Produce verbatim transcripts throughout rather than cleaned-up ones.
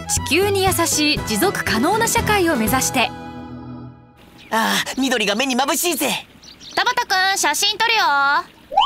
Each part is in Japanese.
地球に優しい持続可能な社会を目指して。 ああ、緑が目に眩しいぜ。 田畑くん、写真撮るよ。 ア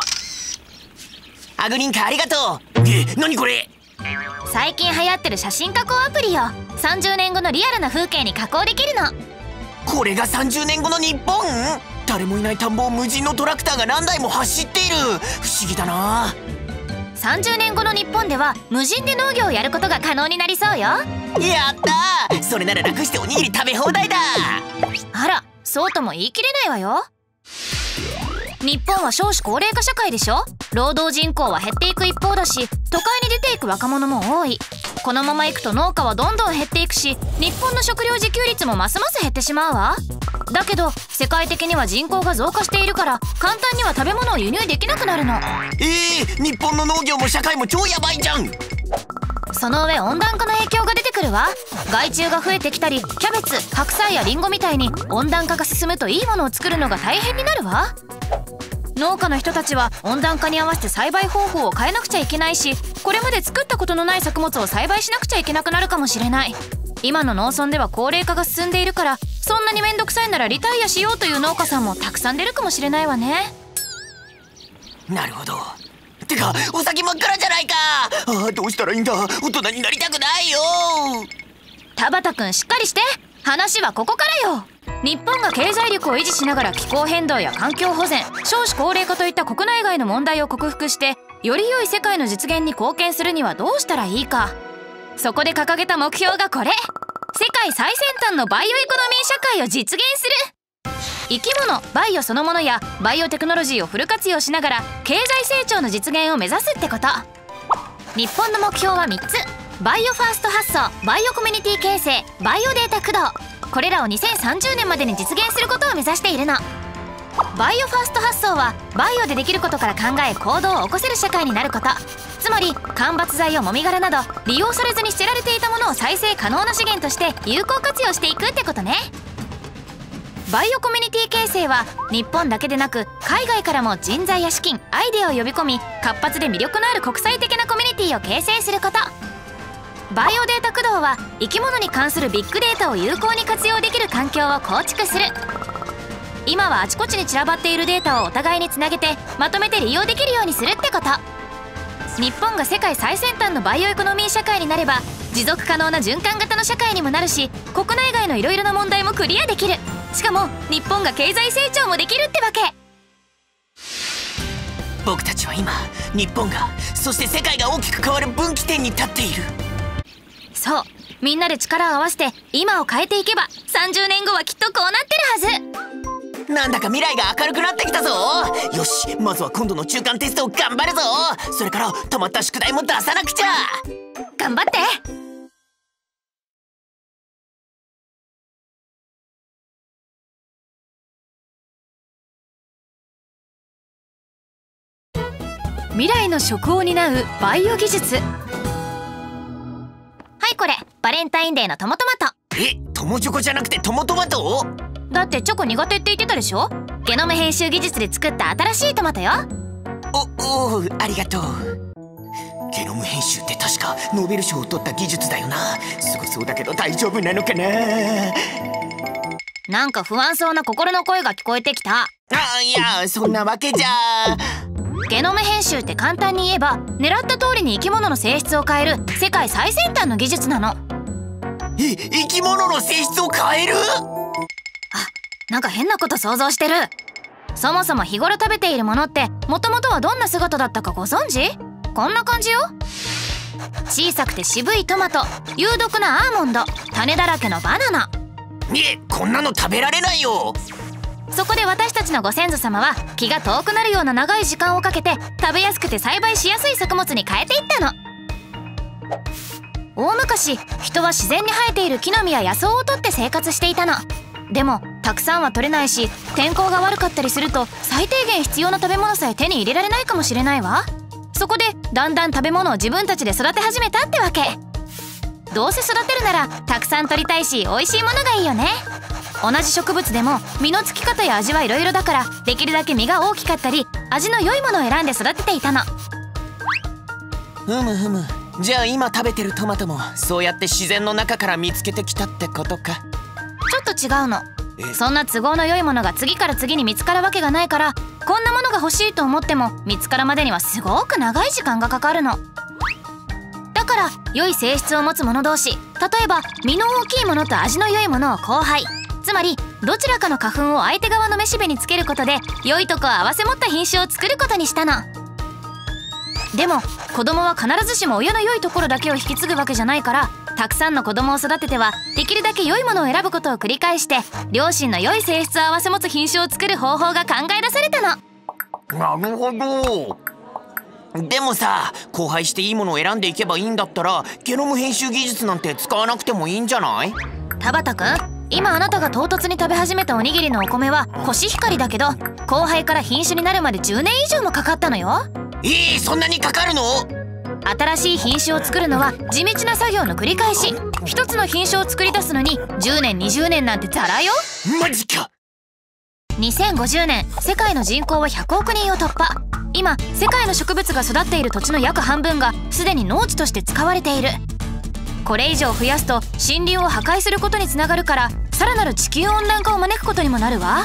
グリンカありがとう。え、何これ。 最近流行ってる写真加工アプリよ。さんじゅうねんごのリアルな風景に加工できるの。 これがさんじゅうねんごの日本？誰もいない田んぼを無人のトラクターが何台も走っている。不思議だな。 さんじゅうねんごの日本では無人で農業をやることが可能になりそうよ。やったー。それなら楽しておにぎり食べ放題だ。 あら、そうとも言い切れないわよ。日本は少子高齢化社会でしょ。労働人口は減っていく一方だし、都会に出ていく若者も多い。このままいくと農家はどんどん減っていくし、日本の食料自給率もますます減ってしまうわ。だけど世界的には人口が増加しているから簡単には食べ物を輸入できなくなるの。 えー、日本の農業も社会も超ヤバいじゃん。 その上温暖化の影響が出てくるわ。害虫が増えてきたり、キャベツ、白菜やリンゴみたいに温暖化が進むといいものを作るのが大変になるわ。農家の人たちは温暖化に合わせて栽培方法を変えなくちゃいけないし、これまで作ったことのない作物を栽培しなくちゃいけなくなるかもしれない。今の農村では高齢化が進んでいるから、そんなに面倒くさいならリタイアしようという農家さんもたくさん出るかもしれないわね。 なるほど。てかお先真っ暗じゃないか。あー、どうしたらいいんだ。大人になりたくないよ。 田畑くん、しっかりして。話はここからよ。日本が経済力を維持しながら気候変動や環境保全、少子高齢化といった国内外の問題を克服して、より良い世界の実現に貢献するにはどうしたらいいか。そこで掲げた目標がこれ。世界最先端のバイオエコノミー社会を実現する。生き物、バイオそのものやバイオテクノロジーをフル活用しながら経済成長の実現を目指すってこと。日本の目標はみっつ。バイオファースト発想、バイオコミュニティ形成、バイオデータ駆動。これらをにせんさんじゅうねんまでに実現することを目指しているの。バイオファースト発想はバイオでできることから考え行動を起こせる社会になること。つまり間伐材やもみ殻など利用されずに捨てられていたものを再生可能な資源として有効活用していくってことね。バイオコミュニティ形成は日本だけでなく海外からも人材や資金、アイデアを呼び込み、活発で魅力のある国際的なコミュニティを形成すること。バイオデータ駆動は生き物に関するビッグデータを有効に活用できる環境を構築する。今はあちこちに散らばっているデータをお互いにつなげてまとめて利用できるようにするってこと。日本が世界最先端のバイオエコノミー社会になれば持続可能な循環型の社会にもなるし、国内外のいろいろな問題もクリアできる。しかも日本が経済成長もできるってわけ。 僕たちは今日本が、そして世界が大きく変わる分岐点に立っている。 そう、みんなで力を合わせて今を変えていけばさんじゅうねんごはきっとこうなってるはず。なんだか未来が明るくなってきたぞ。よし、まずは今度の中間テストを頑張るぞ。それから溜まった宿題も出さなくちゃ。 頑張って。 未来の食を担うバイオ技術。はい、これバレンタインデーのトモトマト。 え、トモチョコじゃなくてトモトマト？ だってチョコ苦手って言ってたでしょ。ゲノム編集技術で作った新しいトマトよ。 お、おう、ありがとう。ゲノム編集って確かノーベル賞を取った技術だよな。すごそうだけど大丈夫なのかな。 なんか不安そうな心の声が聞こえてきた。 あ、いや、そんなわけじゃ。 ゲノム編集って簡単に言えば狙った通りに生き物の性質を変える世界最先端の技術なの。 え、生き物の性質を変える？あ、 なんか変なこと想像してる。そもそも日頃食べているものってもともとはどんな姿だったかご存知？こんな感じよ。小さくて渋いトマト、有毒なアーモンド、種だらけのバナナ。 え、こんなの食べられないよ。 そこで私たちのご先祖様は気が遠くなるような長い時間をかけて食べやすくて栽培しやすい作物に変えていったの。大昔、人は自然に生えている木の実や野草を取って生活していたの。でもたくさんは取れないし、天候が悪かったりすると最低限必要な食べ物さえ手に入れられないかもしれないわ。そこでだんだん食べ物を自分たちで育て始めたってわけ。どうせ育てるならたくさん取りたいし美味しいものがいいよね。同じ植物でも実のつき方や味はいろいろだから、できるだけ実が大きかったり味の良いものを選んで育てていたの。 ふむふむ、 じゃあ今食べてるトマトもそうやって自然の中から見つけてきたってことか。 ちょっと違うの。そんな都合の良いものが次から次に見つかるわけがないから、こんなものが欲しいと思っても見つかるまでにはすごく長い時間がかかるの。だから良い性質を持つ者同士、例えば実の大きいものと味の良いものを交配、つまりどちらかの花粉を相手側のめしべにつけることで良いとこを併せ持った品種を作ることにしたの。でも子供は必ずしも親の良いところだけを引き継ぐわけじゃないから、たくさんの子供を育ててはできるだけ良いものを選ぶことを繰り返して、両親の良い性質を併せ持つ品種を作る方法が考え出されたの。 なるほど。でもさ、交配していいものを選んでいけばいいんだったらゲノム編集技術なんて使わなくてもいいんじゃない？ 田畑くん、今あなたが唐突に食べ始めたおにぎりのお米はコシヒカリだけど、交配から品種になるまでじゅうねん以上もかかったのよ。 えー、そんなにかかるの？ 新しい品種を作るのは地道な作業の繰り返し。一つの品種を作り出すのにじゅうねんにじゅうねんなんてザラよ。 マジか。 にせんごじゅうねん、世界の人口はひゃくおくにんを突破。今世界の植物が育っている土地の約半分がすでに農地として使われている。これ以上増やすと森林を破壊することにつながるから、さらなる地球温暖化を招くことにもなるわ。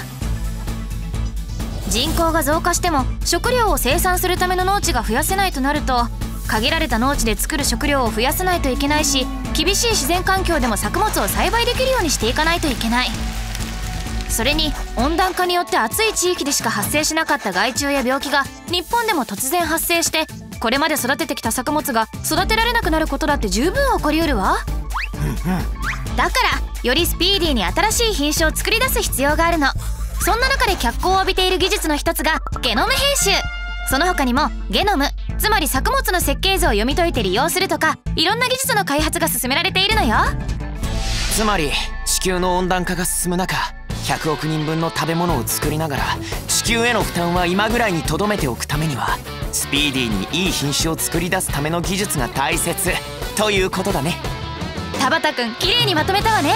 人口が増加しても食料を生産するための農地が増やせないとなると、限られた農地で作る食料を増やさないといけないし、厳しい自然環境でも作物を栽培できるようにしていかないといけない。それに温暖化によって暑い地域でしか発生しなかった害虫や病気が日本でも突然発生して、これまで育ててきた作物が育てられなくなることだって十分起こりうるわ。だからよりスピーディーに新しい品種を作り出す必要があるの。そんな中で脚光を浴びている技術の一つがゲノム編集。その他にもゲノム、つまり作物の設計図を読み解いて利用するとか、いろんな技術の開発が進められているのよ。 つまり地球の温暖化が進む中、ひゃくおくにんぶんの食べ物を作りながら地球への負担は今ぐらいにとどめておくためには、スピーディーにいい品種を作り出すための技術が大切ということだね。 田畑くん、きれいにまとめたわね。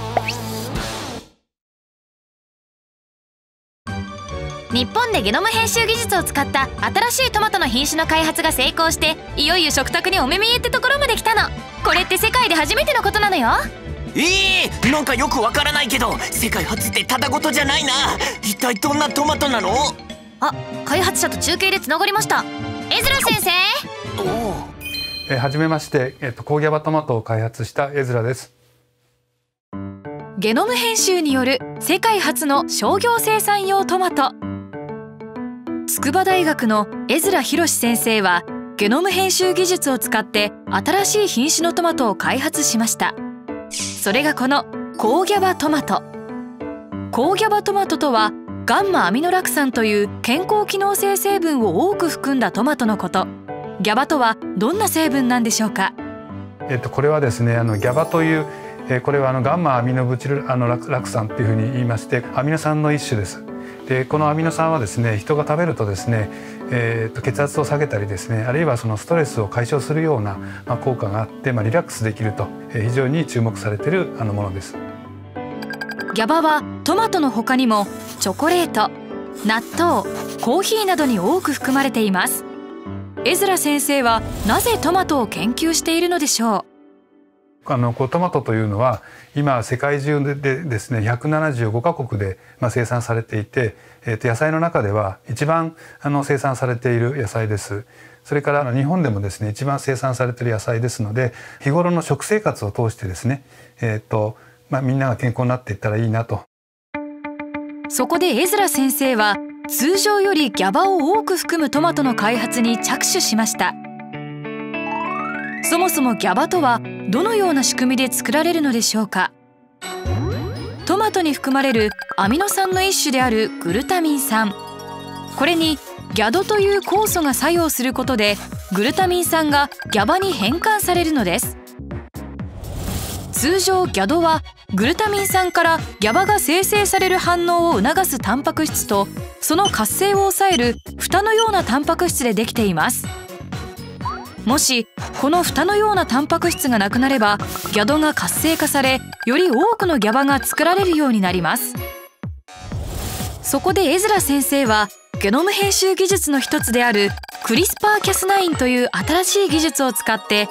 日本でゲノム編集技術を使った新しいトマトの品種の開発が成功して、いよいよ食卓にお目見えってところまで来たの。これって世界で初めてのことなのよ。 えー、なんかよくわからないけど、世界初ってただごとじゃないな。一体どんなトマトなの？ あ、開発者と中継でつながりました。エズラ先生。 おお。 えー、はじめまして、えっとコーギャバトマトを開発したエズラです。 ゲノム編集による世界初の商業生産用トマト。筑波大学の江面博先生はゲノム編集技術を使って新しい品種のトマトを開発しました。それがこのコーギャバトマト。コーギャバトマトとはガンマアミノラク酸という健康機能性成分を多く含んだトマトのこと。ギャバとはどんな成分なんでしょうか？ えっとこれはですね、あのギャバという、えー、これはあのガンマアミノブチルあのラク、ラク酸っていうふうに言いまして、アミノ酸の一種です。でこのアミノ酸はですね、人が食べるとですね、えー、と血圧を下げたりですね、あるいはそのストレスを解消するような、まあ、効果があって、まあ、リラックスできると、えー、非常に注目されているあのものです。 ギャバはトマトの他にもチョコレート、納豆、コーヒーなどに多く含まれています。エズラ先生はなぜトマトを研究しているのでしょう？ あのこうトマトというのは今世界中ででですねひゃくななじゅうごかこくで、まあ、生産されていて、えー、と野菜の中では一番あの生産されている野菜です。それからあの日本でもですね一番生産されている野菜ですので、日頃の食生活を通してですね、えーとまあ、みんなが健康になっていったらいいなと。 そこでエズラ先生は通常よりギャバを多く含むトマトの開発に着手しました。そもそもギャバとはどのような仕組みで作られるのでしょうか？トマトに含まれるアミノ酸の一種であるグルタミン酸、これにギャドという酵素が作用することでグルタミン酸がギャバに変換されるのです。通常ギャドはグルタミン酸からギャバが生成される反応を促すタンパク質とその活性を抑える蓋のようなタンパク質でできています。もしこの蓋のようなタンパク質がなくなればギャドが活性化され、より多くのギャバが作られるようになります。そこでエズラ先生はゲノム編集技術の一つであるクリスパーキャスナインという新しい技術を使って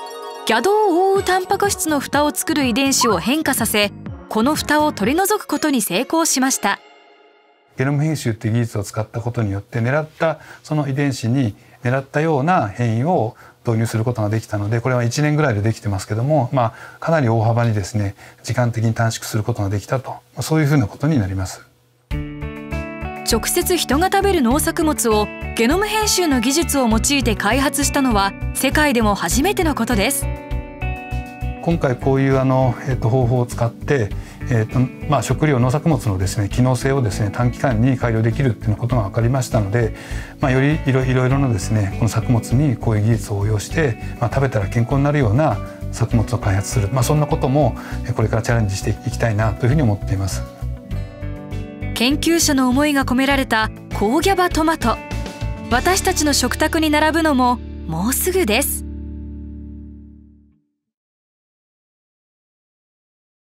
ギャドを覆うタンパク質の蓋を作る遺伝子を変化させ、この蓋を取り除くことに成功しました。 ゲノム編集という技術を使ったことによって、狙ったその遺伝子に狙ったような変異を導入することができたので、これはいちねんぐらいでできてますけども、まあ、かなり大幅にですね時間的に短縮することができたと、そういうふうなことになります。 直接人が食べる農作物をゲノム編集の技術を用いて開発したのは世界でも初めてのことです。 今回こういうあの、えー、と方法を使って、えーとまあ、食料農作物のですね機能性をですね短期間に改良できるっていうようなことが分かりましたので、まあ、よりいろいろなですねこの作物にこういう技術を応用して、まあ、食べたら健康になるような作物を開発する、まあ、そんなこともこれからチャレンジしていきたいなというふうに思っています。 研究者の思いが込められた高ギャバトマト、私たちの食卓に並ぶのももうすぐです。